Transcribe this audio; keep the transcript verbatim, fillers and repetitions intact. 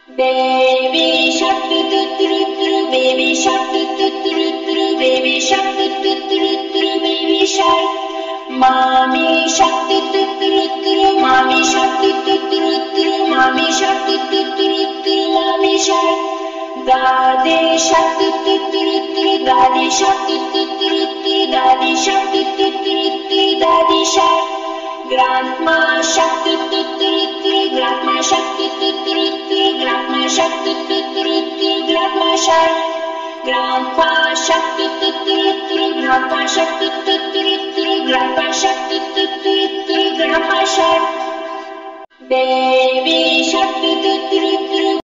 Baby shark doo doo doo doo, baby shark doo doo doo doo, baby shark doo doo doo doo, baby shark. Mommy shark doo doo doo doo, mommy shark doo doo doo doo, mommy shark doo doo doo doo, mommy shark. Daddy shark doo doo doo doo, daddy shark doo doo doo doo, daddy shark doo doo doo doo, daddy shark. Grandma shark doo doo doo doo, grandma shark doo doo doo doo, grandma shark doo doo doo doo, grandma shark. Grandpa shark doo doo doo doo, grandpa shark doo doo doo doo, grandpa shark doo doo doo doo, grandpa shark. Baby shark doo doo doo doo.